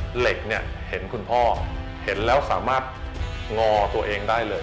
เหล็กเนี่ยเห็นคุณพ่อเห็นแล้วสามารถงอตัวเองได้เลย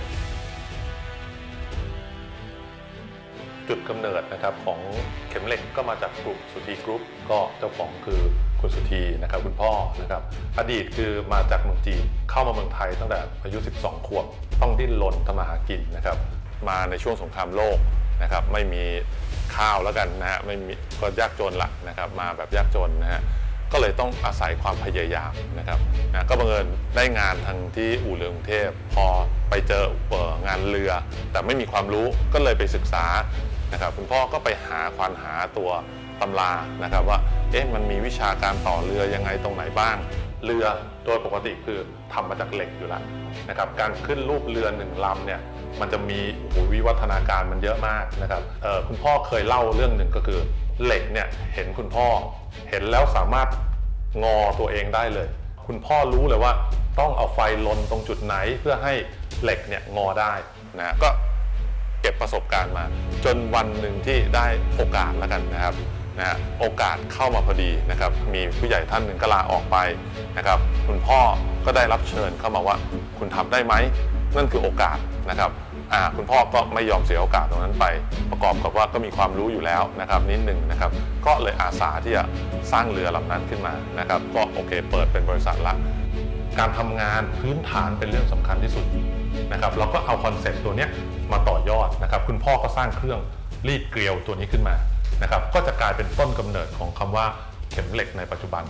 จุดกำเนิดนะครับของเข็มเหล็กก็มาจากกลุ่มสุธีกรุ๊ปก็เจ้าของคือคุณสุธีนะครับคุณพ่อนะครับอดีตคือมาจากเมืองจีนเข้ามาเมืองไทยตั้งแต่อายุ12 ขวบต้องดิ้นรนทำมาหากินนะครับมาในช่วงสงครามโลกนะครับไม่มีข้าวแล้วกันนะฮะไม่มีก็ยากจนละนะครับมาแบบยากจนนะฮะก็เลยต้องอาศัยความพยายามนะครับก็บังเอิญได้งานทางที่อู่เรือกรุงเทพพอไปเจองานเรือแต่ไม่มีความรู้ก็เลยไปศึกษานะครับคุณพ่อก็ไปควานหาตัวตำรานะครับว่ามันมีวิชาการต่อเรือยังไงตรงไหนบ้างเรือโดยปกติคือทำมาจากเหล็กอยู่แล้วนะครับการขึ้นรูปเรือ1 ลำเนี่ยมันจะมีวิวัฒนาการมันเยอะมากนะครับคุณพ่อเคยเล่าเรื่องหนึ่งก็คือเหล็กเนี่ยเห็นคุณพ่อเห็นแล้วสามารถงอตัวเองได้เลยคุณพ่อรู้เลยว่าต้องเอาไฟลนตรงจุดไหนเพื่อให้เหล็กเนี่ยงอได้นะก็เก็บประสบการณ์มาจนวันหนึ่งที่ได้โอกาสแล้วกันนะครับโอกาสเข้ามาพอดีนะครับมีผู้ใหญ่ท่านหนึ่งก็ลาออกไปนะครับคุณพ่อก็ได้รับเชิญเข้ามาว่าคุณทำได้ไหมนั่นคือโอกาสนะครับคุณพ่อก็ไม่ยอมเสียโอกาสตรงนั้นไปประกอบกับว่าก็มีความรู้อยู่แล้วนะครับนิดหนึ่งนะครับก็เลยอาสาที่จะสร้างเรือลำนั้นขึ้นมานะครับก็โอเคเปิดเป็นบริษัทละการทำงานพื้นฐานเป็นเรื่องสำคัญที่สุดนะครับเราก็เอาคอนเซ็ปต์ตัวนี้มาต่อยอดนะครับคุณพ่อก็สร้างเครื่องรีดเกลียวตัวนี้ขึ้นมานะครับก็จะกลายเป็นต้นกำเนิดของคำว่าเข็มเหล็กในปัจจุบัน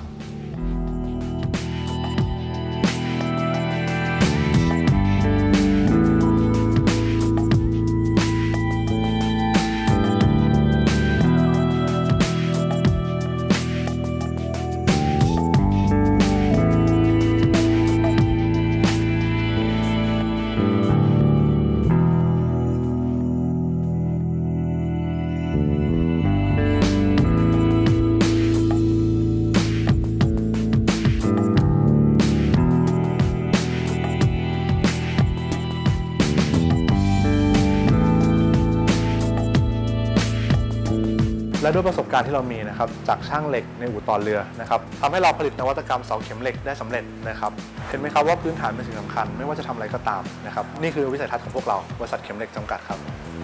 และด้วยประสบการณ์ที่เรามีนะครับจากช่างเหล็กในอู่ต่อเรือนะครับทำให้เราผลิตนวัตกรรมเสาเข็มเหล็กได้สำเร็จนะครับเห็นไหมครับว่าพื้นฐานเป็นสิ่งสำคัญไม่ว่าจะทำอะไรก็ตามนะครับนี่คือวิสัยทัศน์ของพวกเราบริษัทเข็มเหล็กจำกัดครับ